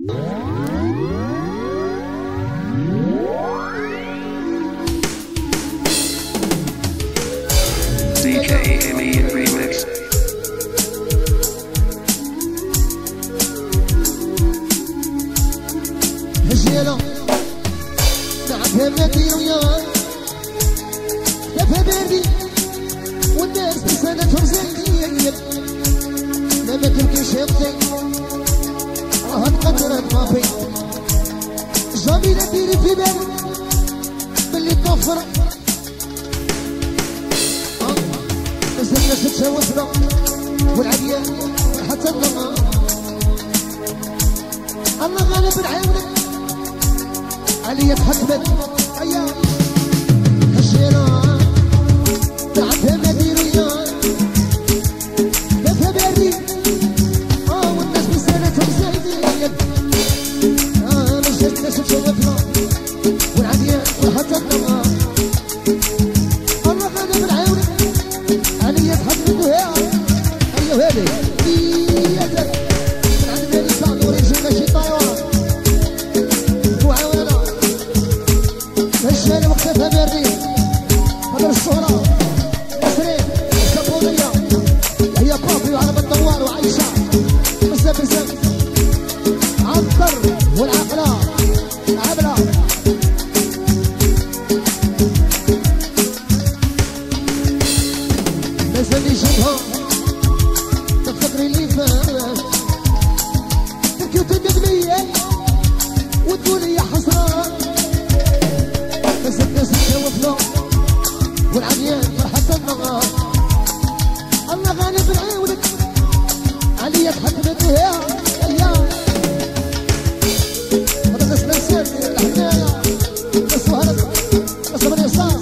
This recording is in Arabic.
CKME Remix. هجيلة نعبها مدير وياي دفها باردي والناس بسنتهم زين لما تبكيش يبكي راه تقدرت ما في جميلة ديري في بالي باللي توفر بس الناس تتجاوزنا والعديان حتى النهار الله غالب نعاونك عليا تحكمت ايام هالشيران تعبها ما دير وياي دفها باردي والناس بسنتهم زايدين بس الناس تتجاوزنا والعديان حتى النهار الله غالب نعاونك عليا تحكمت وياي ايوه هذه الشارع وقتها باردين هذا الصهرة نسرين السبونية هي بابي وعرب الدوار وعيشة بزاف بزاف عطر والعقلة عبلة ناس اللي شبها تفكري اللي فات تبكي وتندمي وتقولي يا حسرات بس الناس تشوفنا والعميان فرحة النهار الله غالب نعاونك عليا تحكمت ويا ايام هذا الناس نسيت الحكاية بس وهرب بس من يصار